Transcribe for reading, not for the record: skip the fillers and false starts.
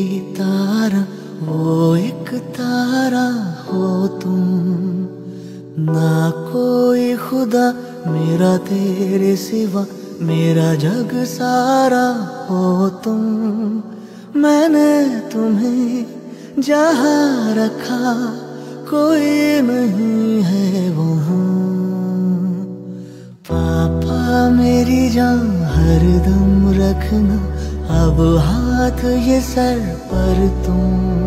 तारा, वो एक तारा हो तुम। ना कोई खुदा मेरा तेरे सिवा, मेरा जग सारा हो तुम। मैंने तुम्हें जहाँ रखा कोई नहीं है वहाँ। पापा मेरी जान हरदम रखना, अब हाथ ये सर पर तुम।